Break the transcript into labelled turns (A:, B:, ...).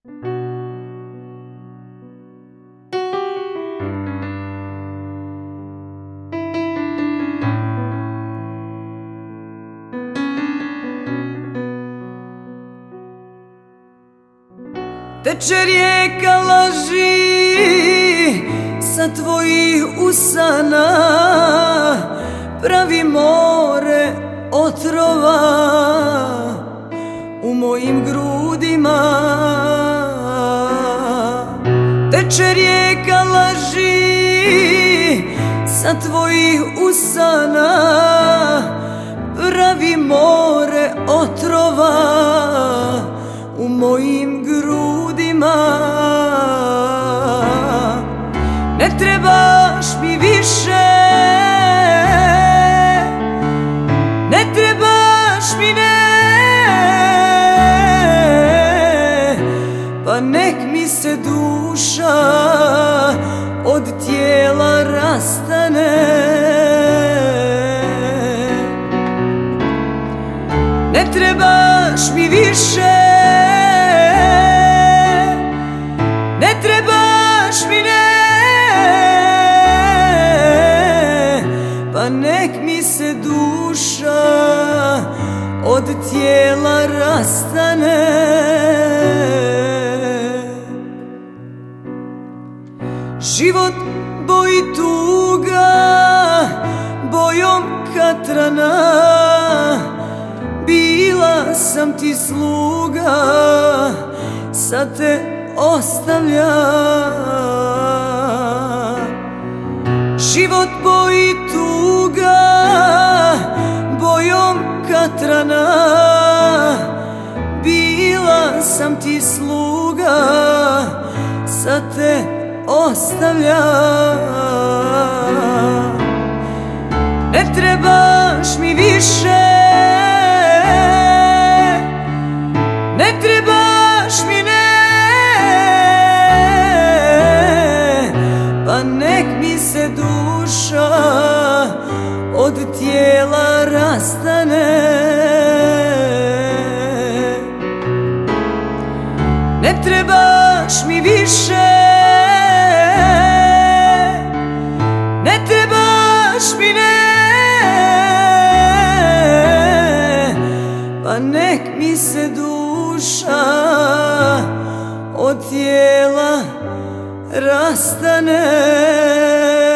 A: Teče rijeka laži sa tvojih usana, pravi more otrova u mojim grudima. Teče rijeka laži sa tvojih usana, pravi more otrova u mojim grudima. Ne trebaš mi više, ne trebaš mi, ne, pa nek mi se duša od tijela rastane. Ne trebaš mi više, ne trebaš mi, ne, pa nek mi se duša od tijela rastane. Život boji tuga bojom katrana, bila sam ti sluga, sad te ostavljam. Život boji tuga bojom katrana, bila sam ti sluga, sad te ostavljam. Ne trebaš mi više, ne trebaš mi, ne, pa nek mi se duša od tijela rastane. Ne trebaš mi više, ne trebaš mi, ne, pa nek mi se duša od tijela rastane.